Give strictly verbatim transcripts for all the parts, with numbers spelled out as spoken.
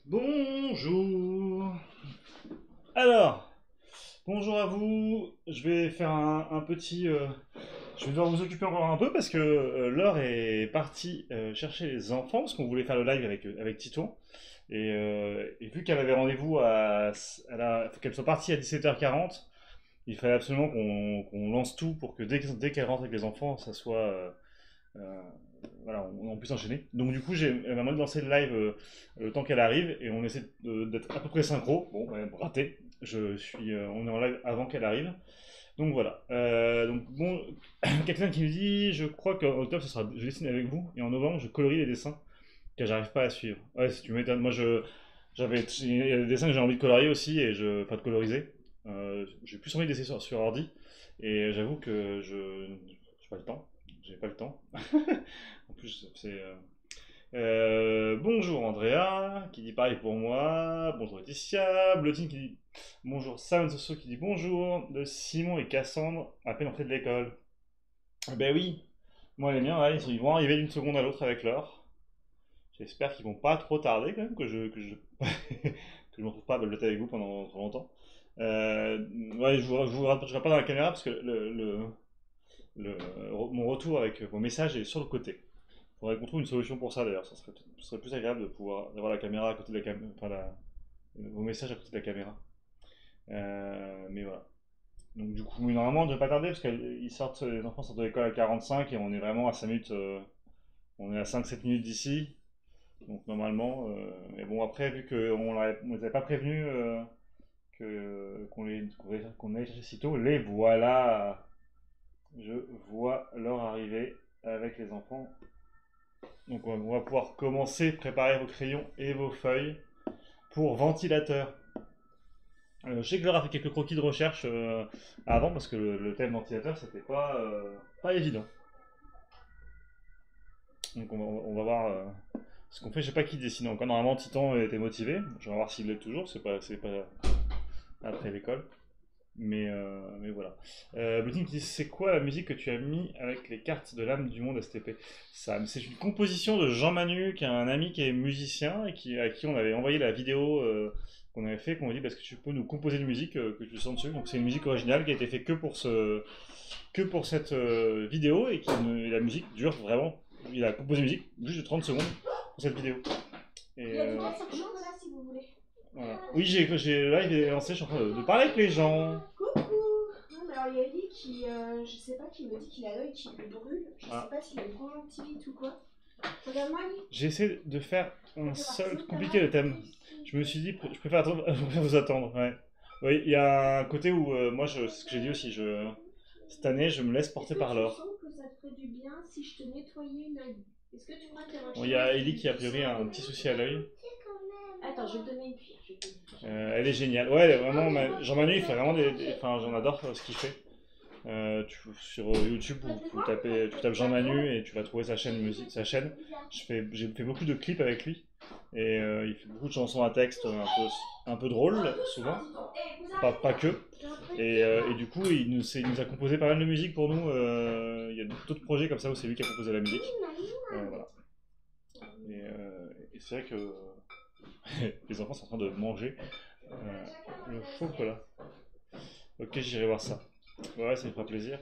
Bonjour. Alors, bonjour à vous. Je vais faire un, un petit. euh, je vais devoir vous occuper encore un peu parce que euh, Laure est partie euh, chercher les enfants parce qu'on voulait faire le live avec, euh, avec Tito. Et, euh, et vu qu'elle avait rendez-vous à, à la- qu'elle soit partie à dix-sept heures quarante, il fallait absolument qu'on qu'on lance tout pour que dès, que- dès qu'elle rentre avec les enfants, ça soit euh, euh, voilà, on, on puisse enchaîner. Donc du coup, j'ai elle m'a demandé de lancer le live euh, le temps qu'elle arrive et on essaie de- d'être à peu près synchro. Bon, ouais, raté. Je suis, euh, on est en live avant qu'elle arrive. Donc voilà. Euh, donc bon, quelqu'un qui me dit, je crois qu'en octobre, ce sera, je dessine avec vous et en novembre, je colorie les dessins car j'arrive pas à suivre. Ouais, si tu m'étonnes, moi je, j'avais, il y a des dessins que j'ai envie de colorier aussi et je, enfin de coloriser. Euh, j'ai plus envie de dessiner sur, sur ordi et j'avoue que je, j'ai pas le temps. J'ai pas le temps. En plus, c'est. euh, euh, bonjour Andrea, qui dit pareil pour moi. Bonjour Laetitia. Blotine qui dit bonjour. Sam Soso qui dit bonjour. De Simon et Cassandre, à peine entrés de l'école. Eh ben oui, moi les miens, là, ils, sont- ils vont arriver d'une seconde à l'autre avec l'heure. J'espère qu'ils vont pas trop tarder quand même, que je, que je, que je me retrouve pas à babloter avec vous pendant trop longtemps. Euh, ouais, je vous, je vous rattraperai pas dans la caméra parce que le, le, le- mon retour avec vos messages est sur le côté. Faudrait qu'on trouve une solution pour ça d'ailleurs, ça serait, ce serait plus agréable de pouvoir d'avoir la caméra à côté de la caméra, enfin la- vos messages à côté de la caméra. Euh, mais voilà. Donc du coup, normalement, on ne devrait pas tarder parce qu'ils sortent, les enfants sortent de l'école à quarante-cinq et on est vraiment à cinq minutes, euh, on est à cinq sept minutes d'ici. Donc normalement, euh, mais bon après, vu qu'on ne les avait pas prévenus euh, que, qu'on les, qu'on les- qu'on allait chercher si tôt, les voilà. Je vois leur arrivée avec les enfants. Donc on va, on va pouvoir commencer, préparer vos crayons et vos feuilles pour ventilateur. Euh, je sais que Laura a fait quelques croquis de recherche euh, avant parce que le, le thème ventilateur c'était pas, euh, pas évident. Donc on va, on va voir euh, ce qu'on fait. Je sais pas qui dessine encore. Normalement Titan était motivé. Je vais voir s'il l'est toujours. C'est pas, c'est pas après l'école. Mais, euh, mais voilà. Euh, Blutine qui dit c'est quoi la musique que tu as mis avec les cartes de l'âme du monde S T P? Ça, c'est une composition de Jean Manu, qui est un ami qui est musicien et qui, à qui on avait envoyé la vidéo euh, qu'on avait fait, qu'on a dit parce que tu peux nous composer une musique euh, que tu sens dessus. Donc c'est une musique originale qui a été faite que pour ce, que pour cette euh, vidéo et qui ne- et la musique dure vraiment. Il a composé une musique juste de trente secondes pour cette vidéo. Et, Il y a du euh, lait sur chocolat si vous voulez. voilà. Oui, j'ai, j'ai, là il est lancé, je suis en train de, de parler avec les gens. Coucou. Non mais alors il y a Ellie qui, euh, je sais pas, qui me dit qu'il a l'œil qui lui brûle. Je Ah. sais pas s'il a une conjonctivite ou quoi. Regarde-moi Ellie. J'essaie de faire un On peut seul voir compliqué le thème. Je me suis dit, je préfère, attendre, je préfère vous attendre. Ouais. Oui, il y a un côté où euh, moi, je, c'est ce que j'ai dit aussi, je, cette année, je me laisse porter par Est-ce que tu l'or. sens que ça te ferait du bien si je te nettoyais l'œil? Est-ce que tu crois qu'il y a un Bon, il y a Ellie qui a priori a un petit souci à l'œil. Attends, je vais te donner une cuillère. je vais te donner une cuillère. Euh, elle est géniale. Ouais, elle est vraiment. ma- Jean-Manu, il fait vraiment des. des- Enfin, j'en adore euh, ce qu'il fait. Euh, tu, sur YouTube, vous, vous tapez, tu tapes Jean Manu et tu vas trouver sa chaîne musique, sa chaîne. Je fais, j'ai fait beaucoup de clips avec lui et euh, il fait beaucoup de chansons à texte un peu, un peu drôles souvent, pas, pas que. Et, euh, et du coup, il nous, c'est- il nous a composé pas mal de musique pour nous. euh, Il y a d'autres projets comme ça où c'est lui qui a composé la musique. Euh, voilà. Et, euh, et c'est vrai que les enfants sont en train de manger euh, le chocolat. Ok, j'irai voir ça. Ouais, ça me fera plaisir.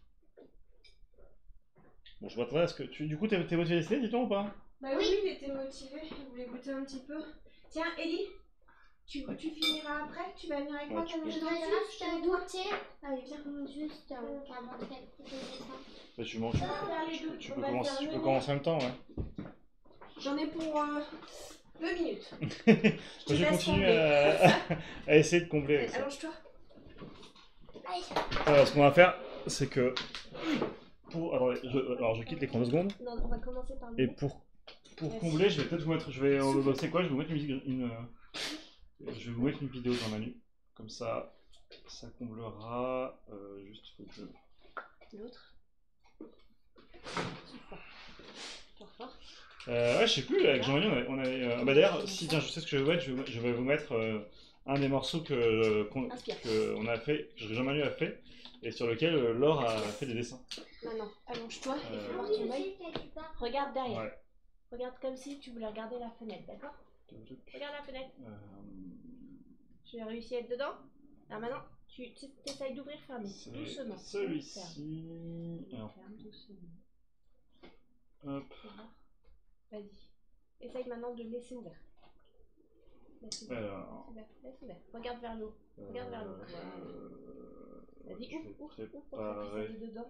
Bon, je m'attendais à ce que tu. Du coup, t'es t'es motivé à dessiner, dis-toi ou pas? Bah oui, il était motivé, il voulait goûter un petit peu. Tiens, Ellie, tu, tu finiras après, tu vas venir avec Ouais, moi tu t'as peux. le Je dois chocolat, je juste te nettoie. goûter. Allez, viens, juste euh, avant de faire le dessin. Bah, tu, manges- tu, On va faire les tu- deux. tu On peux va commencer, faire tu le peux même. commencer en même temps, ouais. J'en ai pour euh, deux minutes. Moi, te je vais laisse continuer combler. à, à essayer de combler avec Allez, ça. allonge-toi. Allez. Alors, ce qu'on va faire, c'est que. Pour, attendez, je, alors je quitte l'écran deux secondes. Non, on va commencer par le Et nez. pour, pour Vas-y. combler, je vais peut-être vous mettre. Je vais. euh, C'est quoi? Je vais vous mettre une musique. Une, euh, je vais vous mettre une vidéo dans Manu. Comme ça, ça comblera. Euh, juste, faut que je. L'autre. Fort. Fort, fort. Euh, ouais, je sais plus, avec Jean-Manu, on avait. On avait euh, bah d'ailleurs, si, tiens, je sais ce que je vais vous mettre. Je vais, je vais vous mettre euh, un des morceaux que, qu'on, Inspire. que on a fait, que Jean-Manu a fait, et sur lequel euh, Laure a fait des dessins. Maintenant, allonge-toi et Euh, fais voir ton œil. Regarde derrière. Ouais, Regarde comme si tu voulais regarder la fenêtre, d'accord? Regarde la fenêtre. Euh, J'ai réussi à être dedans. Alors maintenant, tu essayes d'ouvrir, fermer. Doucement. Celui-ci. Alors, Ferme doucement. hop. Vas-y. Essaye maintenant de laisser ouvert. Laisse ouvert. Alors, Laisse ouvert. Laisse ouvert. Regarde vers l'eau. Regarde vers l'eau. euh, Vas-y, je ouvre, vais ouvre, ouvre pour que ça préparer. puisse aller dedans.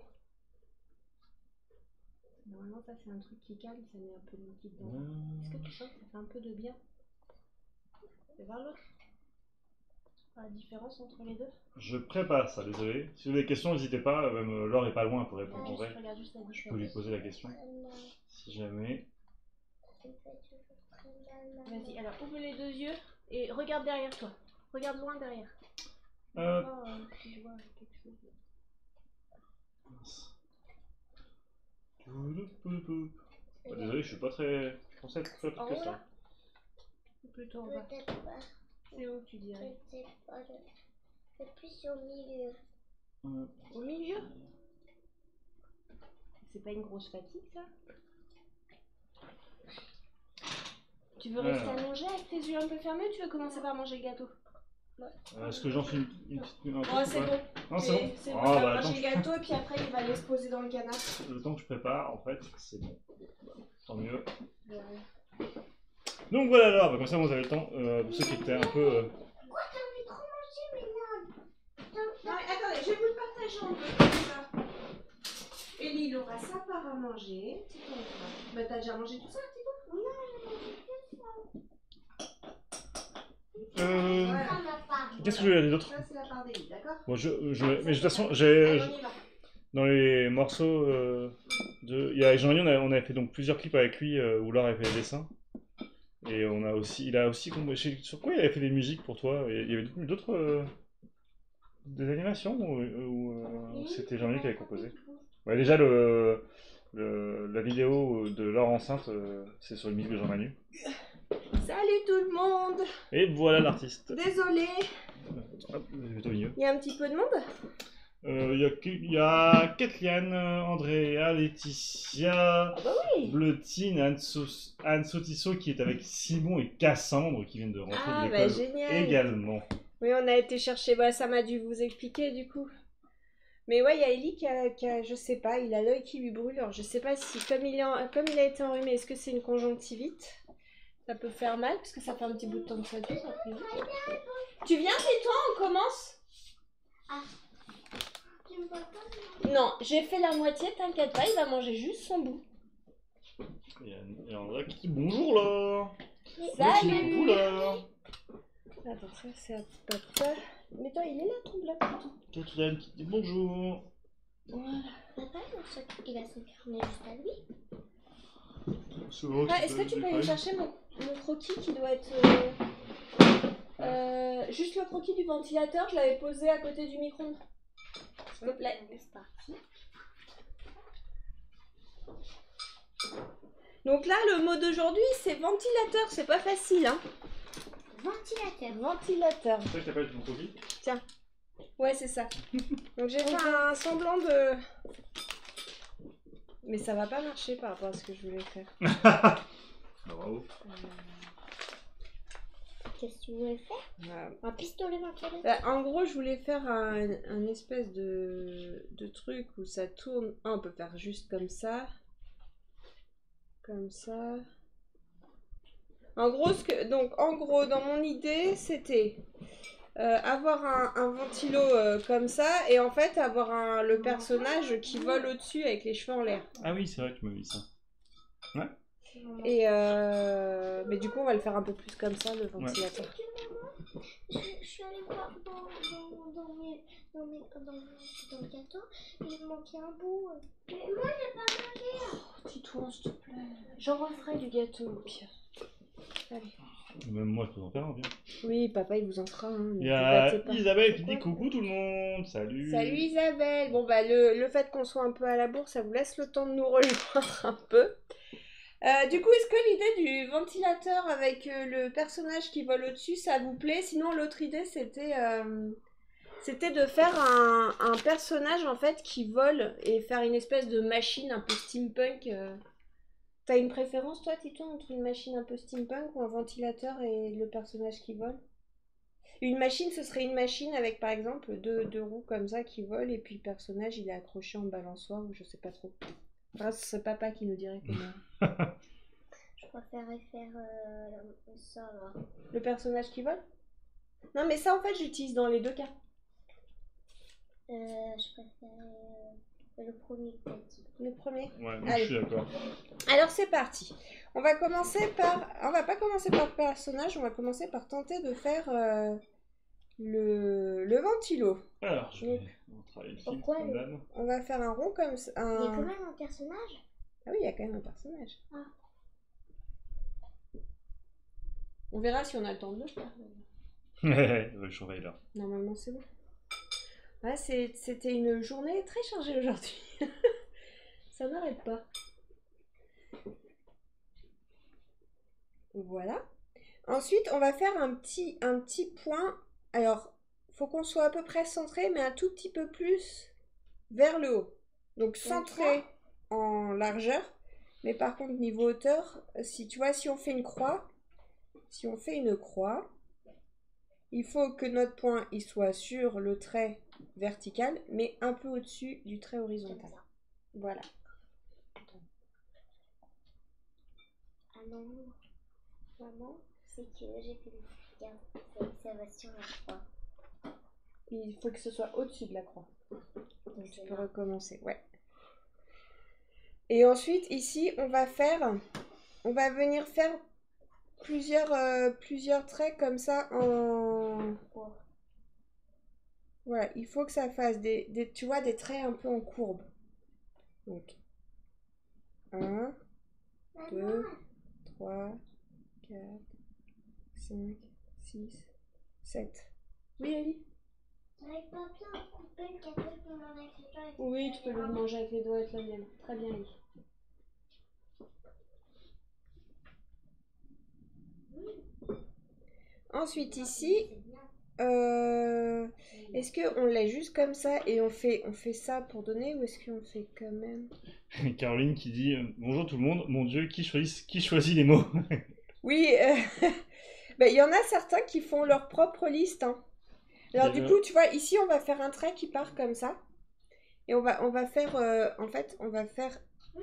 Normalement, ça c'est un truc qui calme, ça met un peu de liquide dedans. Est-ce que tu sens que ça fait un peu de bien? Et vers l'autre. La différence entre les deux. Je prépare ça, désolé. Si vous avez des questions, n'hésitez pas. Même Laure est pas loin pour répondre en Ouais, vrai. je regarde juste la Je peux différence. lui poser la question. Si jamais. Vas-y, alors ouvre les deux yeux et regarde derrière toi. Regarde loin derrière. Hop. Oh, euh, si je vois quelque chose. Mince. Oh, désolé, je suis pas très. Je pensais être plus rapide En que haut ça. là? Ou plutôt en bas? Peut-être pas. C'est où tu dirais? Peut-être pas. C'est plus au milieu. Hop. Au milieu? C'est pas une grosse fatigue ça? Tu veux rester Alors. allongé avec tes yeux un peu fermés ou tu veux commencer par manger le gâteau? Euh, Est-ce que j'en suis une, une petite. un truc Oh, ou c'est pas bon. Non, c'est bon. C'est Ah, bon, il va bah, attends, manger le gâteau et puis après il va aller se poser dans le canard. le temps que je prépare, en fait, c'est bon. Tant mieux. Ouais. Donc voilà, alors, bah, comme ça, vous avez le temps. Euh, pour ceux qui étaient un peu. Euh... Pourquoi t'as envie de trop manger, mais non? Non mais attendez, je vais vous le partager en deux comme ça. Ellie, il aura sa part à manger. Bah t'as déjà mangé tout ça, c'est bon? Non, j'ai mangé que ça. Euh... Voilà. Ça m'a pas. Qu'est-ce que je vais dire d'autre? Ça c'est la part d'Ellie, d'accord? Bon, je, je, mais de toute façon, j'ai. Allez, on y va. Dans les morceaux euh, de. Il y a Jean-Marie, on, a- on avait fait donc plusieurs clips avec lui euh, où Laure avait fait des dessins. Et on a aussi. Il a aussi. comp- chez- Sur quoi il avait fait des musiques pour toi? Il y avait d'autres. euh, des animations ou, ou, euh, c'était Jean-Marie qui avait composé? Ouais, déjà, le, le- la vidéo de Laure enceinte, euh, c'est sur une musique de Jean-Manu. Salut tout le monde. Et voilà l'artiste. Désolée, Hop, je vais au milieu. il y a un petit peu de monde. Euh, Il y a, que- il y a Kathleen, Andrea, Laetitia, Ah bah oui. Bleutine, Anne, So- Anne Sotisso qui est avec Simon et Cassandre qui viennent de rentrer Ah de bah l'école génial. également. Oui, on a été chercher, bah ça m'a dû vous expliquer du coup. Mais ouais, il y a Ellie qui a, qui a- je sais pas, il a l'œil qui lui brûle. Alors je sais pas si, comme il, est en- comme il a été enrhumé, est-ce que c'est une conjonctivite? Ça peut faire mal, parce que ça fait un petit bout de temps que ça dure. a priori. Tu viens, tais-toi, on commence? Tu me vois pas? Non, j'ai fait la moitié, t'inquiète pas, il va manger juste son bout. Et, Anne- et Andrea qui dit bonjour là. Coucou Salut. là. Attends, ça c'est à papa. Mais toi, il est là ton bloc. Kathleen qui dit bonjour. Voilà. Papa, il a son- il a son carnet juste à lui. C'est vrai Ah, que est-ce c'est que tu des peux aller feuilles. chercher mon, mon croquis qui doit être... euh, euh, juste le croquis du ventilateur, je l'avais posé à côté du micro-ondes. S'il te plaît. C'est parti. Donc là, le mot d'aujourd'hui, c'est ventilateur. C'est pas facile, hein. Ventilateur. Ventilateur. C'est ça que t'appelles ton colis? Ouais, c'est ça. Donc j'ai fait un semblant de... Mais ça va pas marcher par rapport à ce que je voulais faire. Ah, bravo. Qu'est-ce que tu voulais faire? Voilà. Un pistolet ventilateur. Bah, en gros, je voulais faire un, un espèce de, de truc où ça tourne. Ah, on peut faire juste comme ça. Comme ça. En gros, ce que, donc, en gros, dans mon idée, c'était euh, avoir un, un ventilo euh, comme ça et en fait avoir un, le personnage qui vole au-dessus avec les cheveux en l'air. Ah oui, c'est vrai, tu m'as dit ça. Et euh, mais du coup, on va le faire un peu plus comme ça, le ventilateur. Je, je suis allée voir dans, dans, dans, mes, dans, mes, dans, dans le gâteau, il me manquait un bout. Mais moi, j'ai pas mangé. Oh, tais-toi, s'il te plaît. J'en referai du gâteau au pire. Allez. Même moi, je peux en faire un, bien. Oui, papa, il vous en fera. Hein, ne Il y vous a battez pas. Isabelle qui dit coucou tout le monde. Salut. Salut Isabelle. Bon bah le, le fait qu'on soit un peu à la bourre, ça vous laisse le temps de nous rejoindre un peu. Euh, du coup, est-ce que l'idée du ventilateur avec euh, le personnage qui vole au-dessus, ça vous plaît? Sinon, l'autre idée, c'était euh, c'était de faire un, un personnage en fait qui vole et faire une espèce de machine un peu steampunk. Euh... T'as une préférence, toi, Tito, entre une machine un peu steampunk ou un ventilateur et le personnage qui vole? Une machine, ce serait une machine avec, par exemple, deux, deux roues comme ça qui volent et puis le personnage, il est accroché en balançoire ou je sais pas trop. Enfin, ce serait papa qui nous dirait comment. Je préférerais faire euh, ça là. Le personnage qui vole? Non, mais ça, en fait, j'utilise dans les deux cas. Euh, je préférais euh, le premier peut-être. Le premier. Ouais, moi, Allez. je suis d'accord. Alors, c'est parti. On va commencer par... On va pas commencer par le personnage, on va commencer par tenter de faire euh, le... le ventilo. Alors, je vais Donc, travailler le fil. pourquoi comme le- d'hab. On va faire un rond comme ça. Il y a Un... quand même un personnage. Ah oui, il y a quand même un personnage. Ah. On verra si on a le temps de le faire. Ouais, je surveille là. Normalement, c'est bon. Ouais, c'est- c'était une journée très chargée aujourd'hui. Ça n'arrête pas. Voilà. Ensuite, on va faire un petit, un petit point. Alors, faut qu'on soit à peu près centré, mais un tout petit peu plus vers le haut. Donc, centré en largeur. Mais par contre, niveau hauteur, si tu vois, si on fait une croix, si on fait une croix, il faut que notre point il soit sur le trait vertical, mais un peu au-dessus du trait horizontal. Voilà. Ah non. Maman, c'est que j'ai fait une observation la fois. Il faut que ce soit au-dessus de la croix. Donc tu peux recommencer, ouais. Et ensuite, ici, on va faire, on va venir faire plusieurs, euh, plusieurs traits comme ça en... Voilà, il faut que ça fasse des, des, tu vois, des traits un peu en courbe. Donc, un, deux, trois, quatre, cinq, six, sept. Oui, Ali? J'arrive pas bien à couper le café pour m'en avec les doigts. Oui, tu peux le manger avec les doigts avec la mienne. Très bien, Ali. Ensuite, ici, euh, est-ce qu'on l'a juste comme ça et on fait, on fait ça pour donner ou est-ce qu'on fait quand même? Caroline qui dit euh, bonjour tout le monde, mon Dieu, qui choisit, qui choisit les mots? Oui, euh, ben, il y en a certains qui font leur propre liste, hein. Alors du D'accord. coup, tu vois, ici, on va faire un trait qui part comme ça. Et on va, on va faire, euh, en fait, on va faire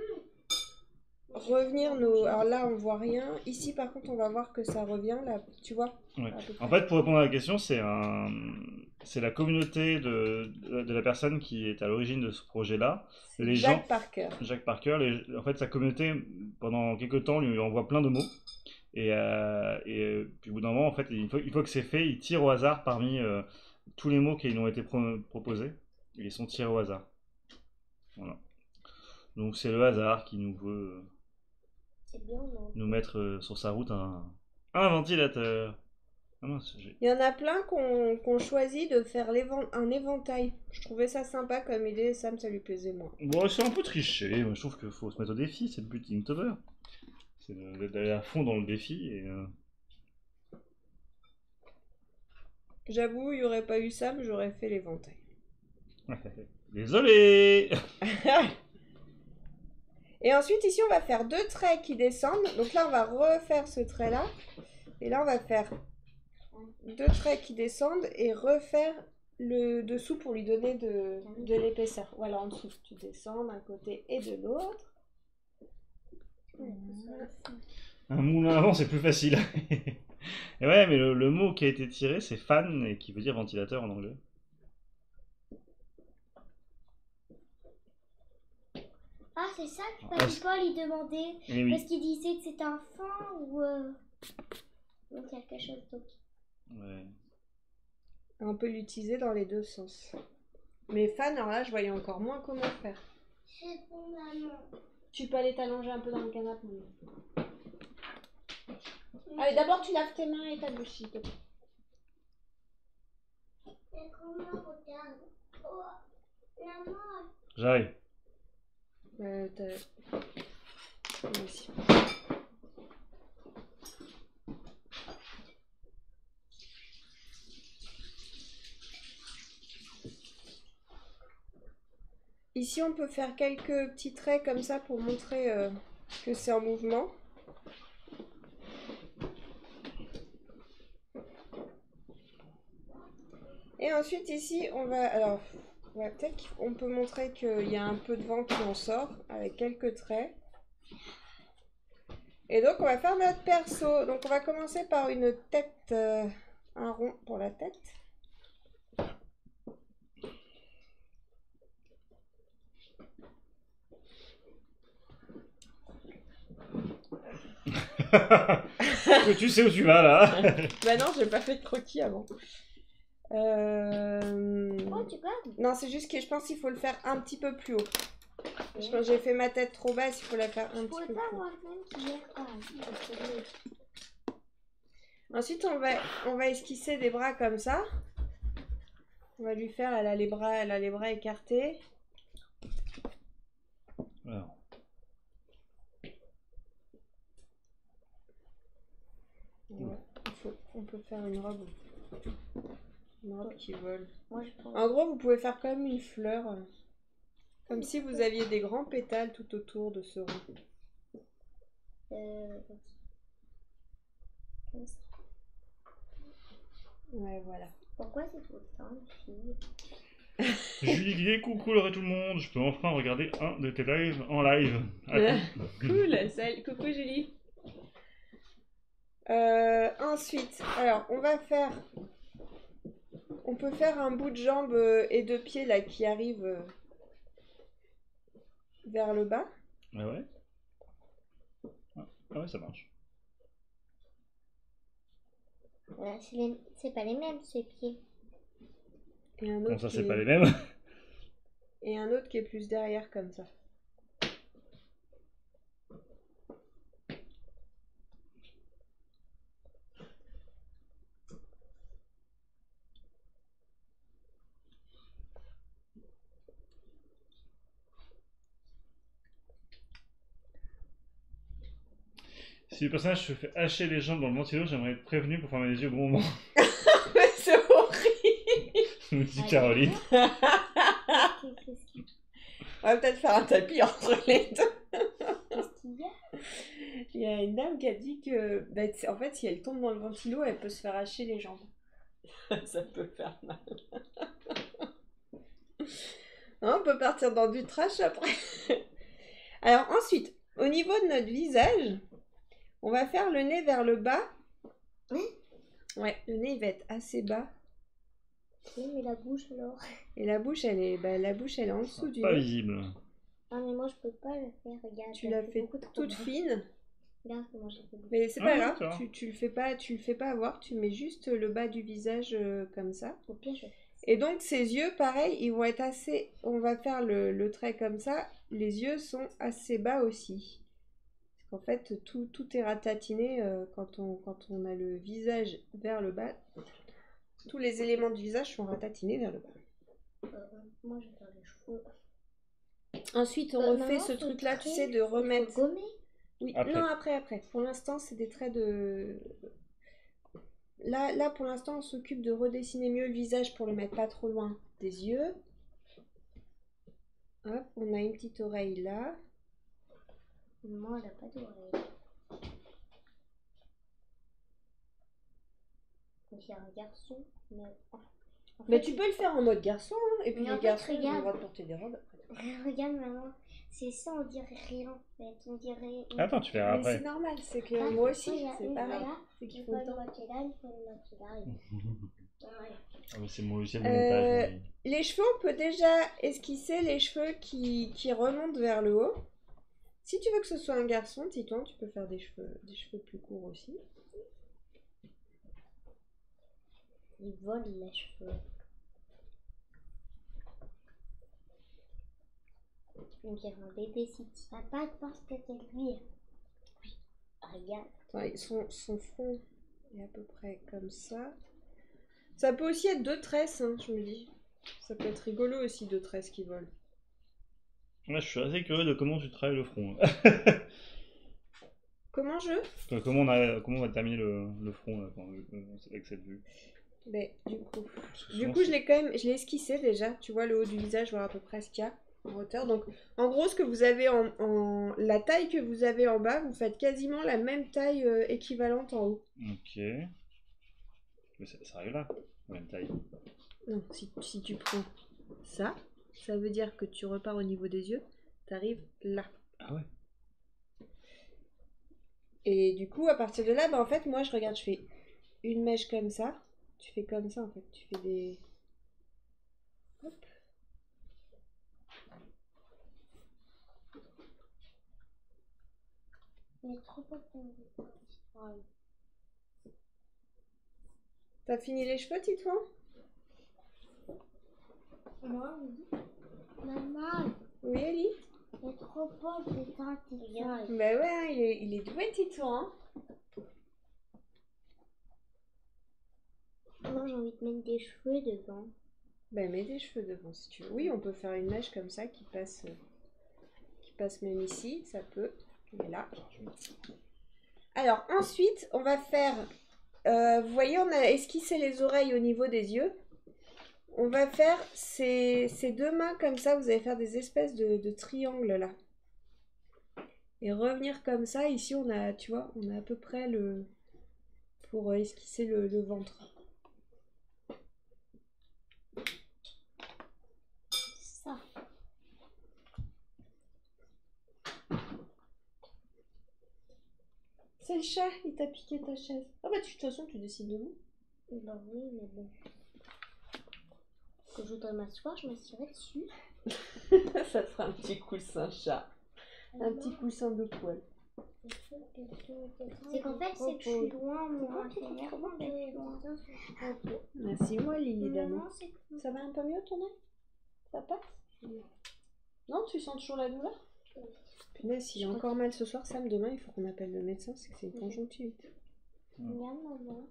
revenir nos... Alors là, on voit rien. Ici, par contre, on va voir que ça revient, là, tu vois. Ouais. à peu En près. fait, pour répondre à la question, c'est un... c'est la communauté de... de la personne qui est à l'origine de ce projet-là. C'est Les Jack gens, Parker. Jacques Parker, les- en fait, sa communauté, pendant quelques temps, lui envoie plein de mots. Et, euh, et euh, puis au bout d'un moment, en fait, il faut, il faut que c'est fait, il tire au hasard parmi euh, tous les mots qui lui ont été pro- proposés. Et ils sont tirés au hasard. Voilà. Donc c'est le hasard qui nous veut euh, C'est bien, non? nous mettre euh, sur sa route un, un ventilateur. Ah mince, j'ai- Il y en a plein qu'on qu'on choisit de faire l'évan- un éventail. Je trouvais ça sympa comme idée, Sam, ça lui plaisait moins. Bon, c'est un peu triché. Moi, je trouve qu'il faut se mettre au défi. C'est le but d'Inktober. C'est de- d'aller à fond dans le défi. Et, euh, J'avoue, il n'y aurait pas eu Sam, j'aurais fait l'éventail. Désolé. Et ensuite, ici, on va faire deux traits qui descendent. Donc là, on va refaire ce trait-là. Et là, on va faire deux traits qui descendent et refaire le dessous pour lui donner de, de l'épaisseur. Voilà, en dessous, tu descends d'un côté et de l'autre. Un moulin à vent, c'est plus facile. Et ouais, mais le, le mot qui a été tiré, c'est fan et qui veut dire ventilateur en anglais. Ah, c'est ça que Ah, Papy c'est- Paul il demandait. Eh oui. Parce qu'il disait que c'était un fan ou. Euh... ou quelque chose d'autre. Ouais. On peut l'utiliser dans les deux sens. Mais fan, alors là, je voyais encore moins comment faire. C'est bon, maman. Tu peux aller t'allonger un peu dans le canapé. maman. Allez, d'abord, tu laves tes mains et ta bouche, s'il te plaît. Et comment regarde? Oh, maman. J'arrive. Euh, t'as- Ici. Ici, on peut faire quelques petits traits comme ça pour montrer euh, que c'est en mouvement. Et ensuite ici, on va... Alors, ouais, peut-être qu'on peut montrer qu'il y a un peu de vent qui en sort avec quelques traits. Et donc, on va faire notre perso. Donc, on va commencer par une tête, euh, un rond pour la tête. Tu sais où tu vas là. Bah non, j'ai pas fait de croquis avant. Euh... Oh, tu gardes? Non, c'est juste que je pense qu'il faut le faire un petit peu plus haut. Je pense que j'ai fait ma tête trop basse, il faut la faire un Je petit pourrais peu pas plus haut. avoir le même qui gère pas. Parce que le- Ensuite, on va, on va esquisser des bras comme ça. On va lui faire, elle a les bras, elle a les bras écartés. Alors. Ouais, il faut, on peut faire une robe. Une robe qui vole. Moi, je pense. En gros, vous pouvez faire comme une fleur. euh, Comme si vous aviez des grands pétales tout autour de ce rond. Euh... Comme ça. Ouais, voilà. Pourquoi c'est tout le temps une fille? Julie Guillet, coucou le tout le monde. Je peux enfin regarder un de tes lives en live. Attends. Cool, salut, coucou Julie. Euh, ensuite, alors on va faire, on peut faire un bout de jambe euh, et de pied là qui arrive euh, vers le bas. Ah ouais. Ah ouais, ça marche. Voilà, c'est les- c'est pas les mêmes, ces pieds. Et un Bon, autre ça qui c'est est- pas les mêmes. et un autre qui est plus derrière comme ça. Si le personnage se fait hacher les jambes dans le ventilo, j'aimerais être prévenu pour fermer les yeux au bon moment. C'est horrible. Nous dit Ah, Caroline. Qu'est-ce qu'il On va peut-être faire un tapis entre les deux. qu'est-ce qu'il y a? Il y a une dame qui a dit que, bah, c'est- en fait, si elle tombe dans le ventilo, elle peut se faire hacher les jambes. Ça peut faire mal. Hein, on peut partir dans du trash après. Alors ensuite, au niveau de notre visage, on va faire le nez vers le bas. Oui. Ouais, le nez il va être assez bas. Oui, mais la bouche alors. Et la bouche, elle est, bah, la bouche, elle est en dessous du Pas nez. visible. Ah, mais moi, je peux pas le faire. Regarde. Tu elle l'as fait fait beaucoup trop toute grand. fine. Regarde comment j'ai fait beaucoup. Mais c'est Ah pas oui, grave, ça va. tu, tu le fais pas, tu le fais pas avoir, tu mets juste le bas du visage euh, comme ça. Au pire, je fais. Et donc ses yeux, pareil, ils vont être assez... On va faire le, le trait comme ça. Les yeux sont assez bas aussi. Parce qu'en fait, tout, tout est ratatiné euh, quand, on, quand on a le visage vers le bas. Tous les éléments du visage sont ratatinés vers le bas. Euh, moi, je vais faire les cheveux. Ensuite, on Euh, refait maman, ce truc-là, tu trait, sais, de il faut remettre... gommer. Oui, Après. non, après, après. Pour l'instant, c'est des traits de... Là, là, pour l'instant, on s'occupe de redessiner mieux le visage pour le mettre pas trop loin des yeux. Hop, on a une petite oreille là. Maman, elle a pas d'oreille. Donc, il y a un garçon. Mais... En Mais fait, tu peux le faire en mode garçon, hein, et puis Mais en les fait, garçons, ils ont le regarde. droit de porter des robes après. Regarde, maman. C'est ça, on dirait rien en fait. On dirait. une- Attends, tu verras Mais c'est après. normal, c'est que Ah, moi aussi, il y a c'est une pareil. là, C'est qu'il il faut faut le une temps. moitié là, il faut une moitié là. et- Ouais. Ah, mais c'est mon logiciel de Euh, montage. mais- Les cheveux, on peut déjà esquisser les cheveux qui, qui remontent vers le haut. Si tu veux que ce soit un garçon, Titon, tu peux faire des cheveux, des cheveux plus courts aussi. Il vole les cheveux. On dirait un bébé city. Papa, pense que c'est lui. Oui. Regarde. Attends, son, son front est à peu près comme ça. Ça peut aussi être deux tresses, hein, je me dis. Ça peut être rigolo aussi, deux tresses qui volent. Là, je suis assez curieux de comment tu travailles le front. Comment je Enfin, comment, on a, comment on va terminer le, le front là, quand- avec cette vue. Ben, du coup. Parce que Du souvent, coup, je c'est- l'ai quand même, je l'ai esquissé déjà. Tu vois le haut du visage, voir à peu près ce qu'il y a. en hauteur. Donc, en gros, ce que vous avez en, en- la taille que vous avez en bas, vous faites quasiment la même taille euh, équivalente en haut. Ok. Mais ça, ça arrive là, même taille. Non, si, si tu prends ça, ça veut dire que tu repars au niveau des yeux, tu arrives là. Ah ouais. Et du coup, à partir de là, bah, en fait, moi, je regarde, je fais une mèche comme ça. Tu fais comme ça, en fait. Tu fais des... Hop. Il est trop beau ton ouais. T'as fini les cheveux, Titouan? Moi, oui. Maman, Oui, Ellie? il est trop beau tes dents, tes dents. Bah ouais, hein, il, est, il est doué, Titouan. Hein. Moi, j'ai envie de mettre des cheveux devant. Bah mets des cheveux devant, si tu veux. Oui, on peut faire une mèche comme ça qui passe, euh, qui passe même ici, ça peut. Et là. Alors, ensuite, on va faire... Euh, vous voyez, on a esquissé les oreilles au niveau des yeux. On va faire ces, ces deux mains comme ça. Vous allez faire des espèces de, de triangles là. Et revenir comme ça. Ici, on a, tu vois, on a à peu près le... pour esquisser le, le ventre. Ça. C'est le chat, il t'a piqué ta chaise. Ah bah, tu, de toute façon, tu décides de nous. Bah oui, mais bon. Quand je voudrais m'asseoir, je m'assierai dessus. Ça te fera un petit coussin chat. Un petit coussin de poil. C'est qu'en fait, c'est que je suis loin, moi. C'est vraiment d'être loin. Merci, moi, Lily d'amour. Maman, c'est que... Ça va un peu mieux ton œil? Ça passe? Non, tu sens toujours la douleur? Punaise, s'il a encore mal ce soir, Sam, demain, il faut qu'on appelle le médecin, c'est que c'est une conjonctivite. Regarde, maman.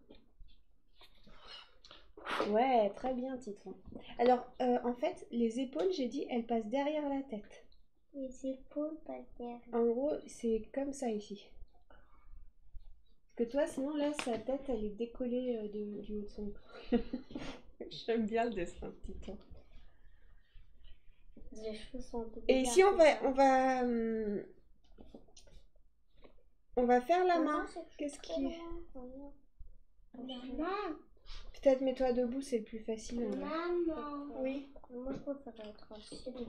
Ouais, très bien, Titouan. Alors, euh, en fait, les épaules, j'ai dit, elles passent derrière la tête. Les épaules passent derrière. En gros, c'est comme ça ici. Parce que toi, sinon, là, sa tête, elle est décollée euh, de, du haut de son corps. J'aime bien le dessin, Titouan. Les cheveux sont un peu Et ici, on va, on va, hum, on va faire la main. Qu'est-ce qui... Maman. Peut-être mets-toi debout, c'est le plus facile. en vrai. Maman. Oui. Moi, je préfère être assis. Tu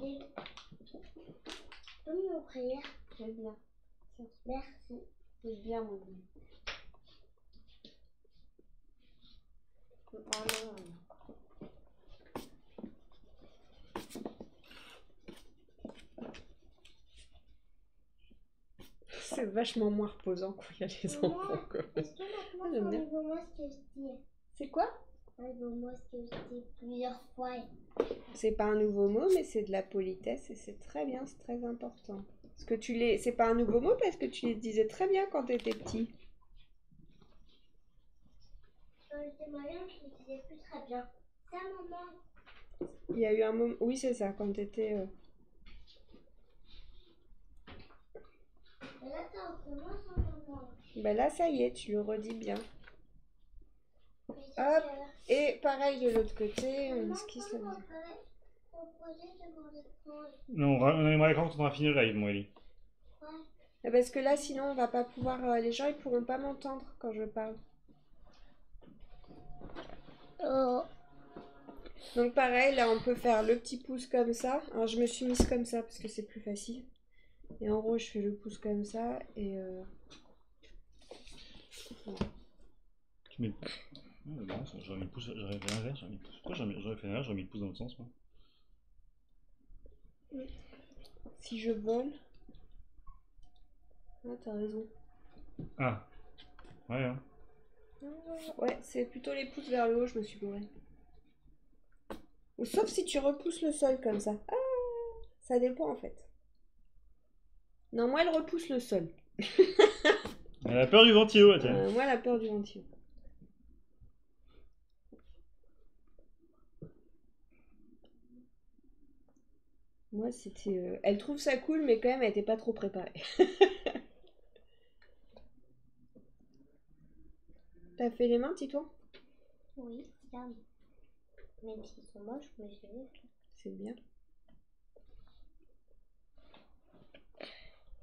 peux m'ouvrir? Je vais bien. Merci. C'est bien, mon Dieu. Ah non. C'est vachement moins reposant quand il y a les Maman, enfants. quoi. est-ce que maintenant, J'aime bien. enlève-moi ce que je dis? C'est quoi? Enlève-moi ce que je dis plusieurs fois. C'est pas un nouveau mot, mais c'est de la politesse et c'est très bien, c'est très important. Parce que tu les... C'est pas un nouveau mot parce que tu les disais très bien quand tu étais petit. Quand j'étais moyen, je ne disais plus très bien. Ça, maman. Il y a eu un moment... Oui, c'est ça, quand tu étais... Euh... Et là, ça recommence en maman. Ben là, ça y est, tu le redis bien. Mais Hop. c'est que- Et pareil de l'autre côté, on Maman, esquisse la comment maison. on ferait pour poser devant l'écran? Non, on, ra- on aimerait quand on aura fini le live, moi, Ellie. Ouais. Parce que là, sinon, on va pas pouvoir... euh, les gens, ils pourront pas m'entendre quand je parle. Oh. Donc pareil, là, on peut faire le petit pouce comme ça. Alors, je me suis mise comme ça parce que c'est plus facile. Et en gros, je fais le pouce comme ça et... Euh... voilà. Tu mets. Ouais, non, ça, j'aurais mis le pouce, j'aurais fait l'inverse, j'aurais mis le pouce. Pourquoi j'aurais j'aurais fait l'inverse, j'aurais mis le pouce dans l'autre sens, moi. Si je vole... Ah, t'as raison. Ah. Ouais, hein. Ouais, c'est plutôt les pouces vers le haut, je me suis gourée. Ou sauf si tu repousses le sol comme ça. Ah, ça dépend en fait. Non, moi, elle repousse le sol. Elle a peur du ventilo, tiens. Euh, moi, elle a peur du ventilo. Moi, c'était... euh, Elle trouve ça cool, mais quand même, elle était pas trop préparée. T'as fait les mains, Titouan? Oui, regarde. Même s'ils sont moches, mais je les ai fait. C'est bien.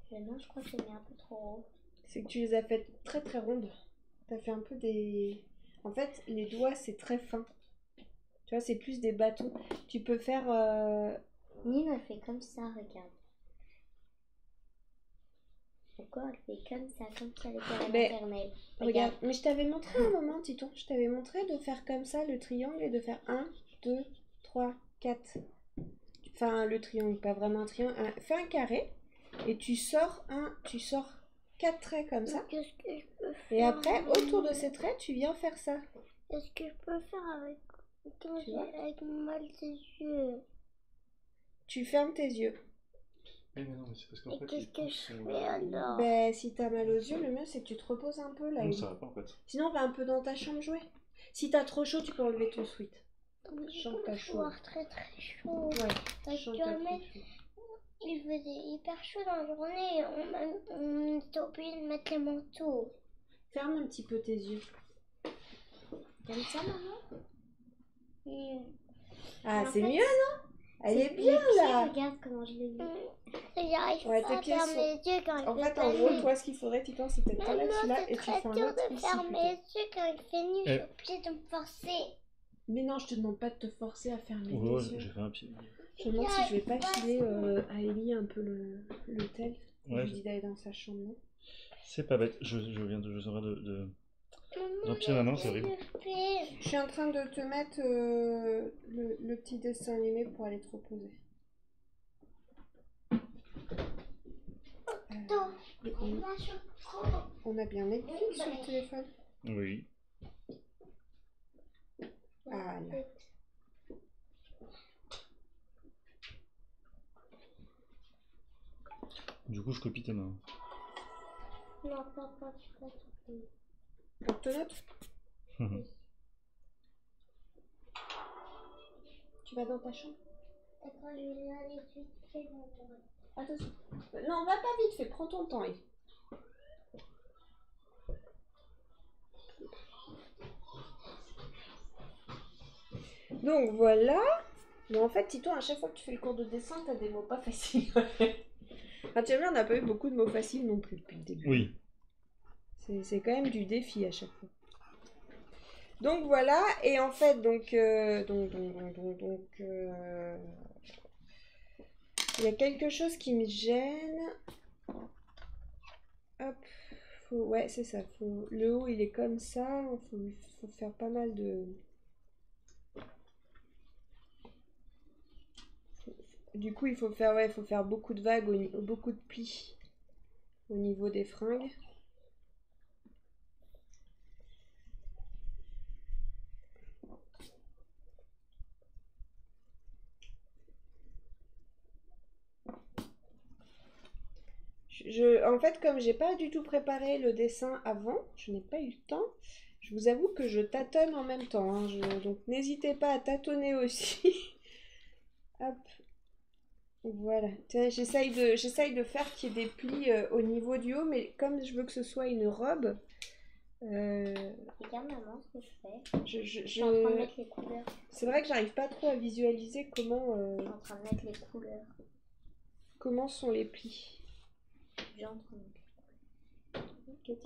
Mais non, je crois que c'est mis un peu trop haut. C'est que tu les as faites très très rondes. T'as fait un peu des... En fait, les doigts, c'est très fin. Tu vois, c'est plus des bâtons. Tu peux faire... Euh... Nîmes, elle fait comme ça, regarde. Pourquoi elle fait comme ça, comme si elle était à la Mais- maternelle? Regarde, mais je t'avais montré un moment, Titon. Je t'avais montré de faire comme ça le triangle et de faire un, deux, trois, quatre. Enfin, le triangle, pas vraiment un triangle. Un... Fais un carré et tu sors un, tu sors quatre traits comme ça. Qu'est-ce que je peux faire? Et après, autour de ces traits, tu viens faire ça. Qu'est-ce que je peux faire avec, quand Tu j'ai vois avec mon mal des yeux? Tu fermes tes yeux. Eh, mais non, mais c'est parce qu'en Et fait. qu'est-ce les que pouces je sont- fais alors? Ben, si t'as mal aux yeux, le mieux c'est que tu te reposes un peu là. Non, Ellie. ça va pas en fait. Sinon, va un peu dans ta chambre jouer. Si t'as trop chaud, tu peux enlever ton sweat. Oui, Je sens que t'as je chaud. vais avoir très très chaud. Ouais, Parce je sens que que t'as trop même, chaud. il faisait hyper chaud dans la journée. On, m'a- on était obligé de mettre les manteaux. Ferme un petit peu tes yeux. Comme ça, maman. Et- Ah, en c'est fait, mieux, non? Elle est les bien pieds, là. Regarde comment je l'ai mis. J'arrive Ouais, pas tes à pieds fermer sont- les yeux quand il En fait fait, en pas gros, nuit. toi, ce qu'il faudrait, Titan, c'est peut-être t'enlèves Maman, celui-là c'est et tu très fais un dur autre de ici fermer plutôt. les yeux quand il fait nuit. Je Eh. suis obligée de me forcer. Mais non, je te demande pas de te forcer à fermer Oh, les yeux. j'ai fait un pied. Je me demande si je vais pas filer euh, à Ellie un peu le l'hôtel. Je Ouais, lui je- dis d'aller dans sa chambre, non? C'est pas bête. Je, je viens de. Je viens de. de... Maman, D'un pied à la main, c'est horrible. je fais. Je suis en train de te mettre euh, le, le petit dessin animé pour aller te reposer. Attends, Euh, on on, va sur trop. on a bien Netflix sur le téléphone. Oui. Ah là. Du coup, je copie tes mains. Non, pas, pas, pas tout. On te note? Tu vas dans ta chambre? D'accord, je vais aller vite fait dans le- Attention. Non, va pas vite fait, prends ton temps. Ellie. Donc voilà. Mais en fait, Titon, à chaque fois que tu fais le cours de dessin, t'as des mots pas faciles. Enfin, tu as vu, on n'a pas eu beaucoup de mots faciles non plus depuis le début. Oui. C'est c'est quand même du défi à chaque fois. Donc voilà, et en fait, donc, euh, donc, donc, donc, donc, donc, euh, il y a quelque chose qui me gêne. Hop, faut, ouais, c'est ça. Faut, le haut, il est comme ça. Il faut, lui- faut faire pas mal de. Du coup, il faut faire, ouais, il faut faire beaucoup de vagues, au ni- beaucoup de plis au niveau des fringues. Je, je- en fait, comme j'ai pas du tout préparé le dessin avant, je n'ai pas eu le temps. Je vous avoue que je tâtonne en même temps, hein, je- donc n'hésitez pas à tâtonner aussi. Hop. Voilà. Tiens, J'essaye de, j'essaye de faire qu'il y ait des plis euh, au niveau du haut, mais comme je veux que ce soit une robe, euh, Regarde maman ce que je fais. je, je- Je suis en train de je- mettre les couleurs. c'est vrai que j'arrive pas trop à visualiser comment, euh, Je suis en train de mettre les couleurs. comment sont les plis. Je suis en train de mettre. Ok.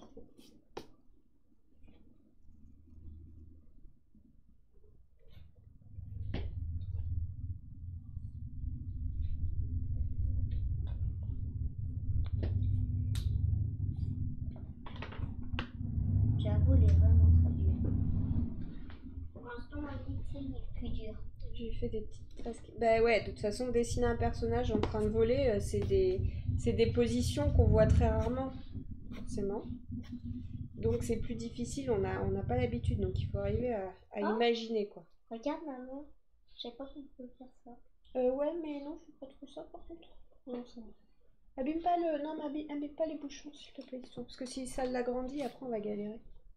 J'avoue, il est vraiment très dur. Pour l'instant, on dit que c'est le plus dur. J'ai fait des petites traces. qui- Bah ouais, de toute façon, dessiner un personnage en train de voler, euh, c'est des, c'est des positions qu'on voit très rarement, forcément. Donc c'est plus difficile, on n'a on n'a pas l'habitude, donc il faut arriver à, à Ah. imaginer quoi. Regarde maman. Je sais pas qu'on peut faire ça. Euh, ouais, mais non, faut pas trop ça par contre. Non, ça va. Abîme pas le. Non, mais abîme, abîme pas les bouchons, s'il te plaît, Titon, parce que si ça l'agrandit, après on va galérer.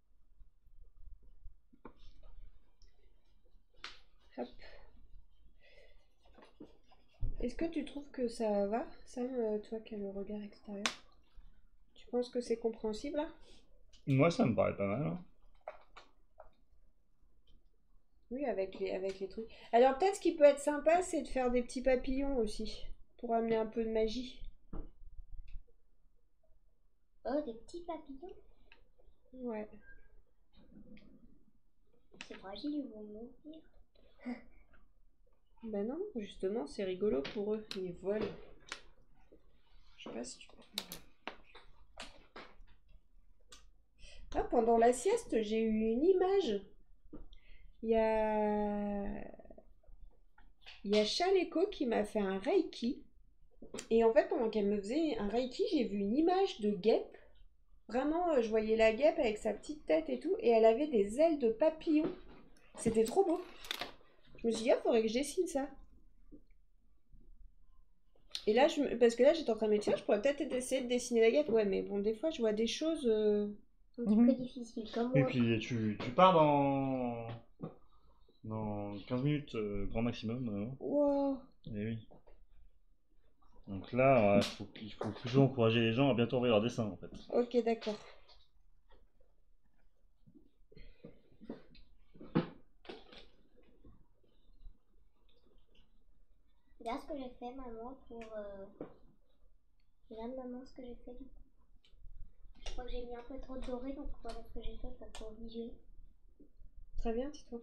Hop. Est-ce que tu trouves que ça va, Sam, euh, toi qui as le regard extérieur? Tu penses que c'est compréhensible là? Moi, ça me paraît pas mal. Hein. Oui, avec les, avec les trucs. Alors peut-être ce qui peut être sympa, c'est de faire des petits papillons aussi, pour amener un peu de magie. Oh, des petits papillons. Ouais. C'est fragile, ils vont mourir. Ben non, justement, c'est rigolo pour eux. Ils volent. Je sais pas si tu peux. Ah, pendant la sieste, j'ai eu une image. Il y a... Il y a Chaleko qui m'a fait un Reiki. Et en fait, pendant qu'elle me faisait un Reiki, j'ai vu une image de guêpe. Vraiment, euh, je voyais la guêpe avec sa petite tête et tout. Et elle avait des ailes de papillon. C'était trop beau. Je me suis dit, ah, faudrait que je dessine ça. Et là, je me... parce que là, j'étais en train de me dire, je pourrais peut-être essayer de dessiner la guêpe. Ouais, mais bon, des fois, je vois des choses... euh, Un petit peu difficile, comme Et moi. puis tu, tu pars dans, dans quinze minutes, euh, grand maximum. euh. Wow. Eh oui. Donc là, il faut, il faut plutôt encourager les gens à bientôt envoyer leur dessin en fait. Ok, d'accord. Regarde ce que j'ai fait, maman, pour... Euh... Regarde, maman, ce que j'ai fait. Je crois que j'ai mis un peu trop de doré, donc voilà ce que j'ai fait pour corriger. Très bien, Tito.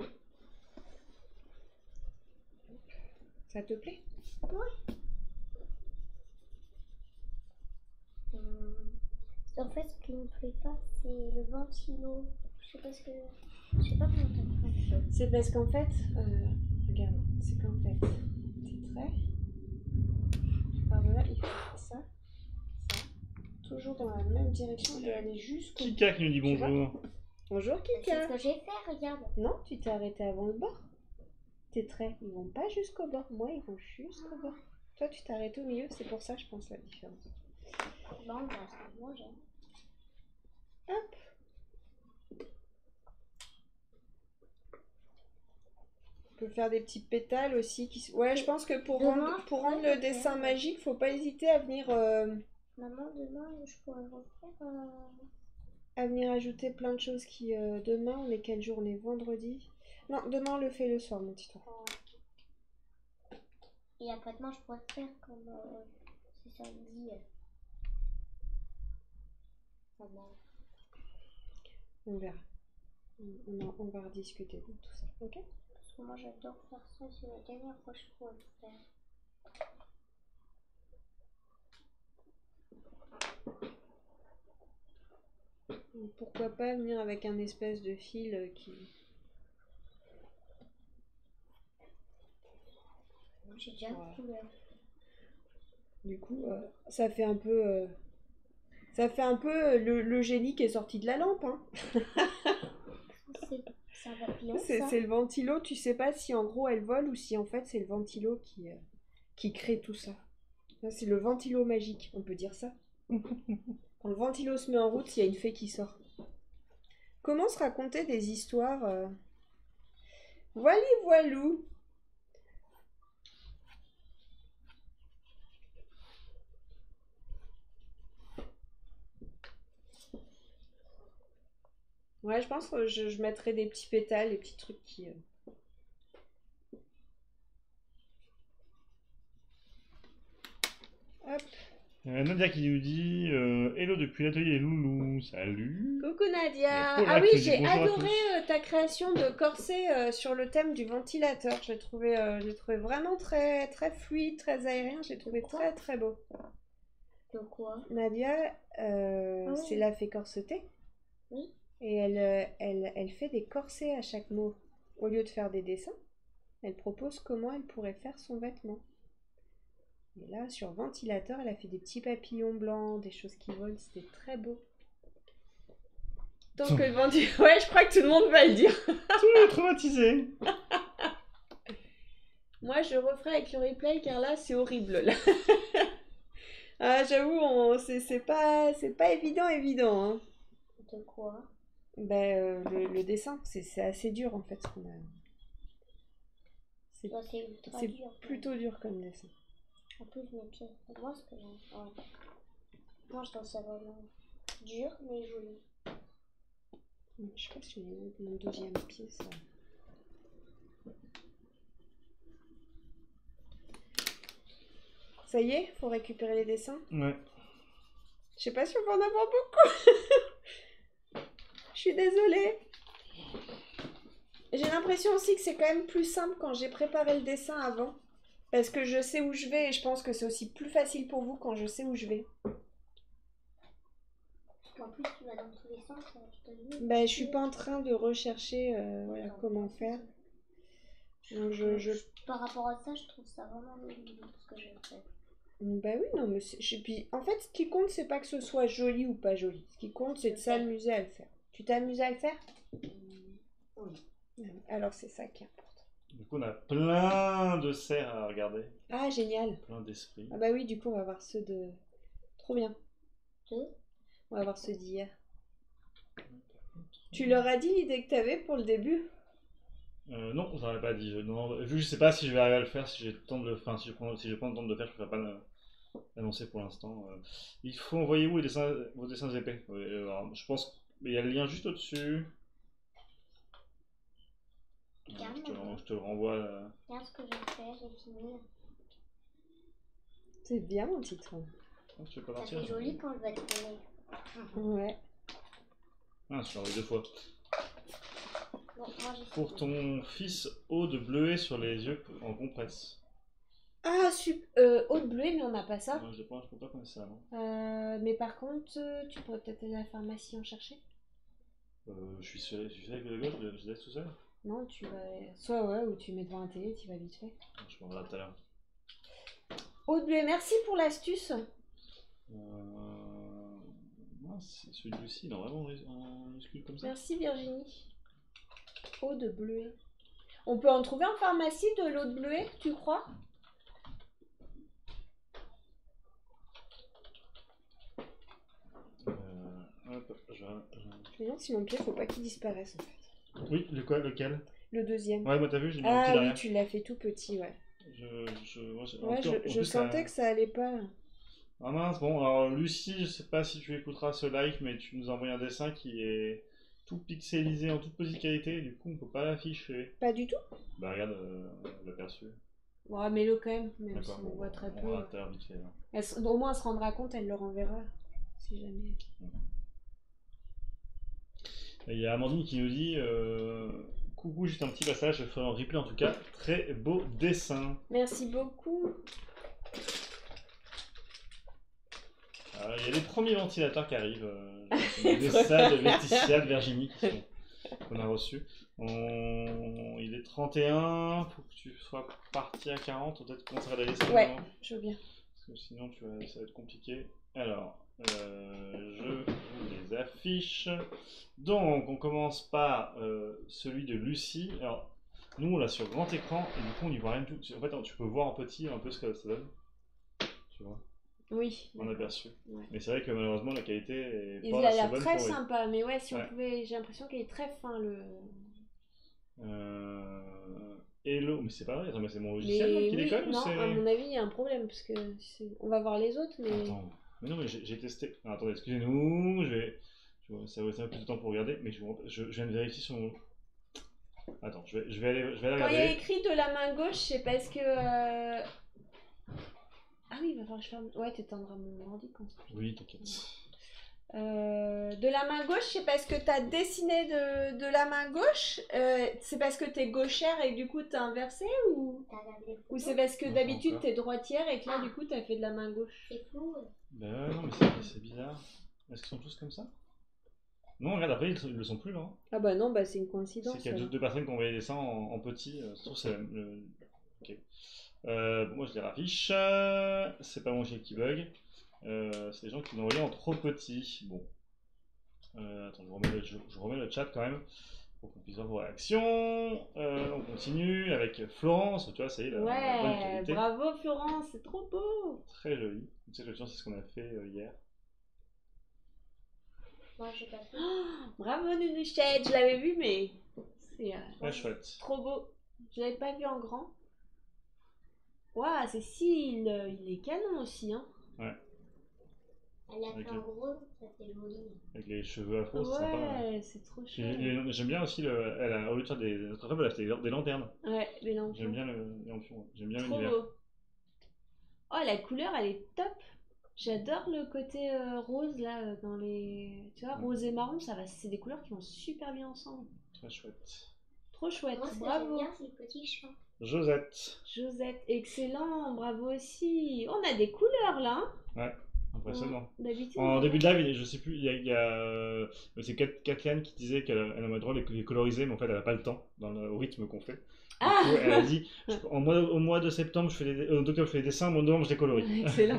Ça te plaît? Oui. Hum. En fait, ce qui me plaît pas, c'est le ventilo. Je sais pas ce que... Je sais pas comment t'as fait. C'est parce qu'en fait... euh, regarde, c'est qu'en fait, tes traits... Par là, il faut ça, ça. Toujours dans la même direction et aller jusqu'au... Kika qui nous dit Tu vois? bonjour. Bonjour, C'est Kika. ce que j'ai fait, regarde. Non, tu t'es arrêté avant le bord. Tes traits, ils vont pas jusqu'au bord. Moi, ils vont jusqu'au bord. Toi, tu t'es arrêté au milieu. C'est pour ça, je pense, la différence. Bon, bah, c'est bon, j'ai... Hop. On peut faire des petits pétales aussi. Qui... Ouais, je pense que pour Demain, rendre, je pour pourrais rendre le le dessin faire. magique, faut pas hésiter à venir, euh, Maman, demain, je pourrais refaire... Euh... à venir ajouter plein de choses qui... euh, demain, on est quel jour? On est vendredi. Non, demain, on le fait le soir, mon petit tour. Et après-demain, je pourrais le faire comme... Euh... C'est samedi. Maman. On verra. On, on, en- on va rediscuter de tout ça, ok? Parce que moi, j'adore faire ça. C'est la dernière fois que je pourrais le faire. Donc, pourquoi pas venir avec un espèce de fil euh, qui... J'ai déjà Voilà. une couleur. Du coup, euh, ça fait un peu... euh, ça fait un peu le, le génie qui est sorti de la lampe, hein. C'est c'est un papillon, C'est ça. c'est le ventilo, tu sais pas si en gros elle vole ou si en fait c'est le ventilo qui, euh, qui crée tout ça. Là, c'est le ventilo magique, on peut dire ça. Quand le ventilo se met en route, il y a une fée qui sort. Comment se raconter des histoires euh... Voili voilou. Ouais, je pense que je, je mettrais des petits pétales, des petits trucs qui... euh, Hop. Euh, Nadia qui nous dit euh, hello depuis l'atelier Loulou. Salut. Coucou Nadia. Il y a Paula Ah oui, qui nous dit j'ai bonjour à adoré tous. euh, ta création de corset euh, sur le thème du ventilateur. Je l'ai trouvé, euh, je l'ai trouvé vraiment très, très fluide, très aérien. Je l'ai trouvé très, très beau. De quoi? Nadia, euh, Ah oui. c'est la fée corsetée. Oui. Et elle, euh, elle, elle fait des corsets à chaque mot. Au lieu de faire des dessins, elle propose comment elle pourrait faire son vêtement. Et là, sur ventilateur, elle a fait des petits papillons blancs, des choses qui volent. C'était très beau. Tant que le ventilateur... Ouais, je crois que tout le monde va le dire. Tout le monde est traumatisé. Moi, je referai avec le replay car là, c'est horrible. Là. Ah, j'avoue, on... c'est c'est pas... c'est pas évident, évident. Hein. De quoi? Ben, euh, le, le dessin, c'est c'est assez dur en fait. Ce qu'on a... C'est Bah, c'est ultra c'est dur. plutôt dur comme dessin. En plus, mes pieds. Moi, ce que j'aime. Ouais. Moi, je trouve ça vraiment dur, mais joli. Je sais pas si j'ai mon deuxième pied, ça. Ça y est, faut récupérer les dessins. Ouais. Je sais pas si on va en avoir beaucoup. Je suis désolée. J'ai l'impression aussi que c'est quand même plus simple quand j'ai préparé le dessin avant. Parce que je sais où je vais et je pense que c'est aussi plus facile pour vous quand je sais où je vais. Parce qu'en plus, tu vas dans tous les sens. Je te le dis. Bah, je suis pas en train de rechercher euh, voilà, comment faire. Donc je, je... Par rapport à ça, je trouve ça vraiment joli ce que j'ai fait. Bah oui, non, mais c'est- je... Puis, en fait, ce qui compte, c'est pas que ce soit joli ou pas joli. Ce qui compte, c'est de s'amuser à le faire. Tu t'es amusé à le faire? Oui. Alors c'est ça qui importe. Du coup, on a plein de cerfs à regarder. Ah, génial. Plein d'esprits. Ah bah oui, du coup, on va voir ceux de... Trop bien. Deux. On va voir ceux d'hier. Tu leur as dit l'idée que t'avais pour le début? Euh, non, j'en ai pas dit. Je, non, vu que je sais pas si je vais arriver à le faire, si j'ai le temps de le faire, si je prends, si je prends le temps de le faire, je ne préfère pas le- l'annoncer pour l'instant. Euh, il faut envoyer où les dessins, vos dessins épais? Ouais, alors, je pense qu'il y a le lien juste au-dessus. Euh, je, te, le- je te le renvoie. Là. Regarde ce que j'ai fait, j'ai fini. C'est bien mon titre. Ah, tu veux pas Ça partir? fait joli quand je vais tourner. Ouais. Ah, je l'ai envoyé deux fois. Bon, moi j'ai Pour ton fils, eau de bleuet sur les yeux en compresse. Ah, sup... Euh, haute bleuée, mais on n'a pas ça. Non, je ne peux pas connaître ça, non. Euh, mais par contre, euh, tu pourrais peut-être aller à la pharmacie en chercher. Euh, je suis seul, je suis seul avec le gosse, je, je laisse tout seul. Non, tu vas... Soit ouais, ou tu mets devant un télé, tu vas vite fait. Je m'en vais tout à l'heure. Haute bleuée, merci pour l'astuce. Euh... Mince, celui de Lucie, il est vraiment en minuscule comme ça. Merci Virginie. Eau de bleuée. On peut en trouver en pharmacie de l'eau de bleuée, tu crois? Euh, hop, je, je... Je me demande si mon pied, faut pas qu'il disparaisse en fait. Oui, le quoi, lequel? Le deuxième. Ouais, moi t'as vu, j'ai mis un petit Ah oui, derrière. tu l'as fait tout petit, ouais. Je, je, moi, j'ai- en Ouais, plus- je, en je plus, sentais ça- que ça allait pas. Ah mince, bon, alors Lucie, je sais pas si tu écouteras ce live, mais tu nous as envoyé un dessin qui est tout pixelisé en toute petite qualité, du coup on peut pas l'afficher. Pas du tout? Bah regarde, euh, l'aperçu. Bon, mets-le quand même, même si D'accord, on bon, voit très on peu. va à l'heure vite fait, là. Elle se- au moins, elle se rendra compte, elle le renverra. Si jamais. Et il y a Amandine qui nous dit euh, coucou, juste un petit passage, je ferai en replay en tout cas, très beau dessin. Merci beaucoup. Alors, il y a les premiers ventilateurs qui arrivent. Euh, des salles de Laetitia, de Virginie qui sont- qu'on a reçus. On... Il est trente et un, faut que tu sois parti à quarante, peut-être qu'on serait d'aller Ouais, maintenant. je veux bien. Parce que sinon tu vas... ça va être compliqué. Alors, euh, je vous les affiche. Donc, on commence par euh, celui de Lucie. Alors, nous on l'a sur grand écran et du coup on y voit rien du tout. En fait, tu peux voir en petit un peu ce que ça donne. Tu vois, Oui. en aperçu. Ouais. Mais c'est vrai que malheureusement la qualité est Il pas a assez l'air bonne très pour- sympa, mais ouais, si on Ouais. pouvait, j'ai l'impression qu'il est très fin le. Euh... Hello, mais c'est pas vrai, attends, mais c'est mon logiciel là, Mais qui oui, déconne ou non, c'est... à mon avis, il y a un problème parce que c'est- on va voir les autres, mais. Attends, mais non, mais j'ai j'ai testé. Ah, attendez, excusez-nous, je vais. je vais- Ça va être un peu plus de temps pour regarder, mais je, vous- je, je viens de vérifier sur mon. Attends, je vais, je vais aller, je vais aller Quand il y a regarder. écrit de la main gauche, c'est parce que. euh, Ah oui, il va falloir que je ferme. Ouais, t'éteindras mon ordi quand ça. Oui, t'inquiète. Euh, de la main gauche, c'est parce que t'as dessiné de, de la main gauche. Euh, c'est parce que t'es gauchère et du coup t'as inversé ou T'as regardé les ou photos? c'est parce que Non, pas d'habitude encore. t'es droitière et que là du coup t'as fait de la main gauche. C'est flou. Ben ouais, non, mais c'est- c'est bizarre. Est-ce qu'ils sont tous comme ça? Non, regarde, après, ils, sont- ils le sont plus là. hein. Ah bah non, bah c'est une C'est coïncidence. qu'il y a deux, alors. deux personnes qui ont envoyé des dessins en, en petit. euh, Ça se trouve, c'est le- le- Ok. Euh, moi, je les raffiche. euh, C'est pas mon chien qui bug. Euh, c'est les gens qui l'ont envoyé en trop petit. Bon. Euh, attends, je remets, le, je, je remets le chat quand même pour qu'on puisse voir vos réactions. Euh, on continue avec Florence. Tu vois, ça y est, la, la bonne Ouais, qualité. bravo Florence, c'est trop beau. Très joli. Tu sais, le tien, c'est ce qu'on a fait euh, hier. Moi j'ai pas fait. Oh, bravo Nounouchette, je l'avais vu mais c'est euh, Très chouette. trop beau. Je l'avais pas vu en grand. Waouh, Cécile, il est canon aussi hein. Elle a Avec fait le- en gros, ça fait joli. Avec les cheveux afro, c'est sympa. Ouais. Ouais, c'est trop J'ai- chouette. les- J'aime bien aussi, le, elle a, au lieu de faire des, notre femme, elle a fait des, des lanternes. Ouais, les lampions. J'aime bien le, les lampions, ouais. J'aime bien Trop l'univers. beau. Oh, la couleur, elle est top. J'adore le côté euh, rose là, euh, dans les. Tu vois, Ouais. rose et marron, ça va. C'est des couleurs qui vont super bien ensemble. Très chouette. Trop chouette, Moi, ce que j'aime bravo. bien, c'est le petit chat. Josette. Josette, excellent, bravo aussi. On a des couleurs là. Hein. Ouais, impressionnant. Ouais, D'habitude. En on début de a- live, je sais plus, il y a, il y a, euh, c'est Kat- Kathleen qui disait qu'elle elle aimerait trop les, les coloriser, mais en fait, elle n'a pas le temps dans le au rythme qu'on fait. Du Ah coup, elle a dit, je- en mois, au mois de septembre, je fais des, euh, d'octobre, je fais des dessins, au mois de novembre, je les colorie. Excellent.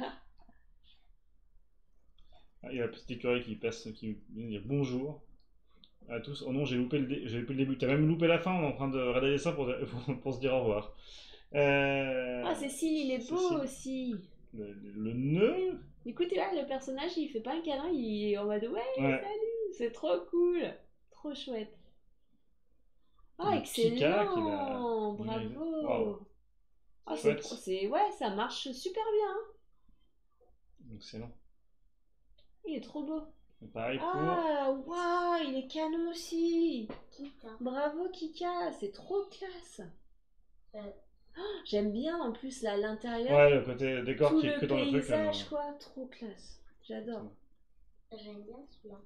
Ah, il y a la petite écureuil qui passe, qui vient dire bonjour à tous. Oh non, j'ai loupé le, dé- j'ai loupé le début. T'as même loupé la fin, on est en train de regarder les dessins pour, pour, pour se dire au revoir. Euh, Ah, Cécile, il est beau Cécile. aussi. Le, le nœud. Du coup, t'es là, le personnage, il fait pas un câlin, il est en mode ouais, Ouais. salut, c'est trop cool. Trop chouette. Ah, Le Kika qui l'a excellent, numérisé. bravo. Waouh. Ah, c'est, Chouette. pro- c'est, ouais, ça marche super bien. Hein. Excellent. Il est trop beau. Et pareil pour. Ah, waouh, il est canon aussi. Kita. Bravo Kika, c'est trop classe. Euh. Oh, j'aime bien en plus là à l'intérieur. Ouais, le côté décor Tout qui est le que dans le truc. paysage euh, quoi, trop classe. J'adore. J'aime bien celui-là.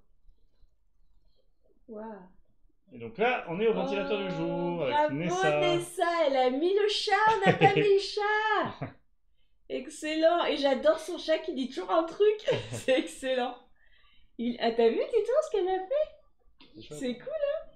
Waouh. Et donc là, on est au ventilateur Oh, du jour avec bravo Nessa. Nessa, elle a mis le chat, on n'a pas mis le chat. Excellent. Et j'adore son chat qui dit toujours un truc. C'est excellent. Il... Ah, t'as vu, Tito, ce qu'elle a fait? C'est chouette. C'est cool.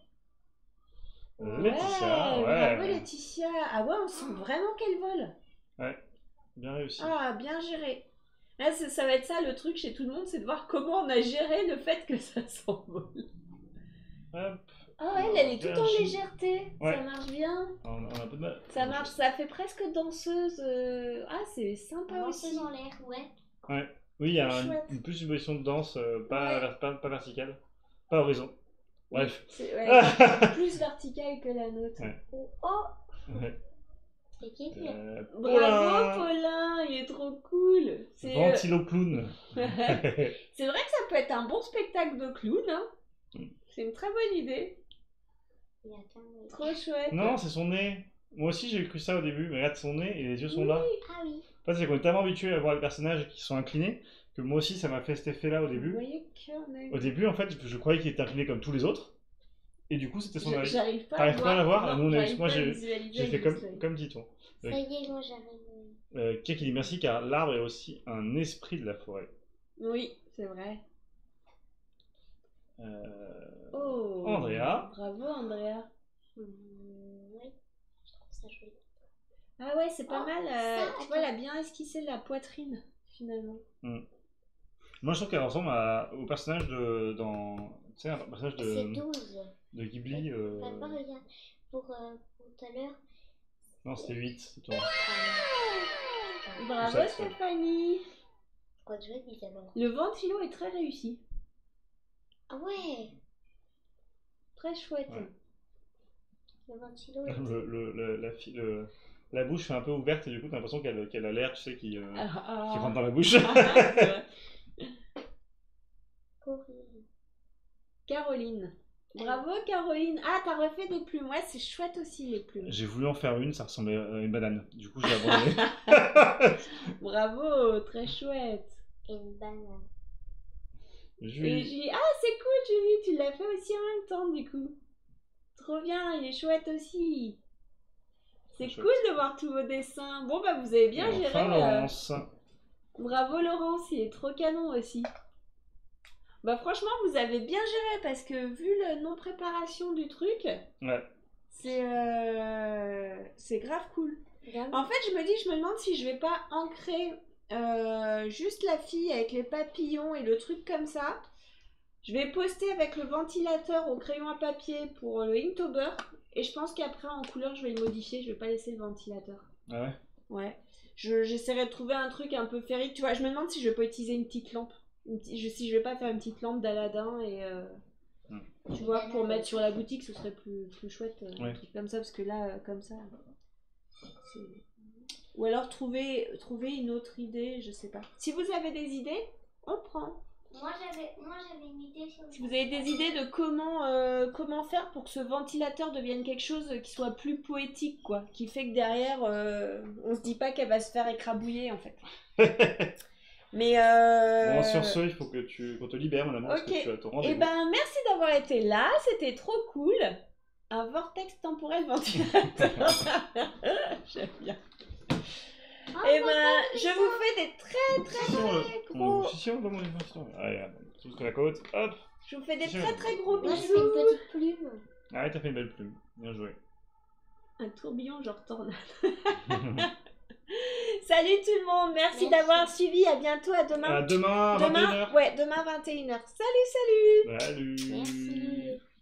Euh, Laetitia, ouais. Bravo Laetitia. Ah ouais, on sent vraiment qu'elle vole. Bien réussi. Ah, bien géré. Là, ça, ça va être ça le truc chez tout le monde, c'est de voir comment on a géré le fait que ça s'envole. Hop. Ah, elle, elle est toute en Virginie. légèreté. Ouais. Ça marche bien. On, on a un peu de mal. Ça marche, ça fait presque danseuse. euh, Ah, c'est sympa Danseuse aussi. en l'air, ouais. Ouais. Oui, il y a Trop un- chouette. une, plus une position de danse, euh, pas, Ouais. ver- pas, pas verticale, pas horizon. Bref. C'est ouais, plus vertical que la nôtre. Ouais. Oh, oh. Ouais. C'est qui qui Euh, Bravo Paulin. Paulin, il est trop cool. C'est euh, Ventilo clown. c'est vrai que ça peut être un bon spectacle de clown. Hein. Mm. C'est une très bonne idée. Il y a qu'un mec. Trop chouette. Non, c'est son nez. Moi aussi j'ai cru ça au début, mais regarde son nez et les yeux sont là. Ah oui. En fait, c'est qu'on est tellement habitué à voir les personnages qui sont inclinés que moi aussi ça m'a fait cet effet-là au Vous début. voyez qu'un œil. Au début, en fait, je croyais qu'il était incliné comme tous les autres. Et du coup, c'était son Je- œil. J'arrive pas T'arrives pas à la voir. Non, Nous, on a- j'arrive moi, pas à j'ai- visualiser J'ai fait avec comme, juste l'œil. comme Titon. Ça y est, moi j'arrive. Euh, Qui qui dit merci car l'arbre est aussi un esprit de la forêt. Oui, c'est vrai. Euh, Oh. Andrea. Bravo Andrea. Hum, oui, je trouve ça joli. Ah ouais, c'est pas Oh, mal. euh, ça, tu vois, elle attends. a bien esquissé la poitrine finalement. Moi, je trouve qu'elle ressemble à- au personnage de. Dans, tu sais, un personnage C'est de, douze. de Ghibli. euh, Papa, regarde. Pour, euh, pour tout à l'heure. Non, c'était huit. c'est toi. Bravo ça, ça. Stéphanie. Quoi que je vais dire alors. Le ventilo est très réussi. Ah ouais. Très chouette. Ouais. Le ventilo. est- Le, le- le- la, fi- le- la bouche fait un peu ouverte et du coup, t'as l'impression qu'elle qu'elle a l'air, tu sais, qui, euh, Ah, ah. qui rentre dans la bouche. Ah, c'est vrai. Corinne. Caroline. Bravo Caroline. Ah, t'as refait des plumes. Ouais, c'est chouette aussi les plumes. J'ai voulu en faire une, ça ressemblait à une banane. Du coup, j'ai abandonné. Bravo, très chouette. Et une banane. Et Julie. Julie, ah c'est cool Julie, tu l'as fait aussi en même temps du coup. Trop bien, il est chouette aussi. C'est Très cool de voir tous vos dessins. Bon bah vous avez bien Et géré. enfin, euh, Laurence. Bravo Laurence, il est trop canon aussi. Bah franchement vous avez bien géré parce que vu le non préparation du truc, Ouais. c'est euh, c'est grave cool. Regarde. En fait je me dis, je me demande si je vais pas ancrer euh, juste la fille avec les papillons et le truc comme ça. Je vais poster avec le ventilateur au crayon à papier pour le Inktober. Et je pense qu'après en couleur je vais le modifier, je vais pas laisser le ventilateur. Ah ouais. Ouais. Je- J'essaierai de trouver un truc un peu féerique. Tu vois, je me demande si je vais pas utiliser une petite lampe. Une petite- je, si je vais pas faire une petite lampe d'Aladin et euh, Hmm. tu vois, pour mettre sur la boutique, ce serait plus, plus chouette. euh, Un Ouais. truc comme ça, parce que là, euh, comme ça. c'est- Ou alors trouver, trouver une autre idée, je sais pas. Si vous avez des idées, on prend. Moi j'avais moi j'avais une idée sur. Si vous avez des idées de comment, euh, comment faire pour que ce ventilateur devienne quelque chose qui soit plus poétique, quoi. Qui fait que derrière, euh, on se dit pas qu'elle va se faire écrabouiller, en fait. Mais euh... Bon, sur ce, il faut que tu qu'on te libère, mon amour, parce Ok. que tu as ton Eh rendez-vous. ben, merci d'avoir été là, c'était trop cool. Un vortex temporel ventilateur. J'aime bien. Oh, Eh moi, ben, je vous fais des très très Si, on le- gros... on- si, si, on va manger l'instant. Allez, hop, tout sur la côte, hop. Je vous fais des Si, très on- très gros moi, je fais une bisous. petite plume. Ah, t'as fait une belle plume. Bien joué. Un tourbillon genre tornade. Salut tout le monde, merci, Merci. d'avoir suivi, à bientôt, à demain. À demain, à vingt et une Demain, heures. ouais, demain vingt et une heures. Salut, salut. Salut. Merci.